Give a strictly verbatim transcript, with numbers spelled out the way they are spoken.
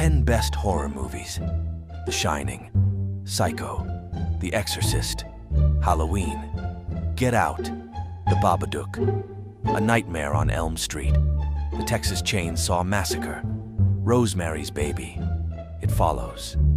ten best horror movies: The Shining, Psycho, The Exorcist, Halloween, Get Out, The Babadook, A Nightmare on Elm Street, The Texas Chainsaw Massacre, Rosemary's Baby. It follows.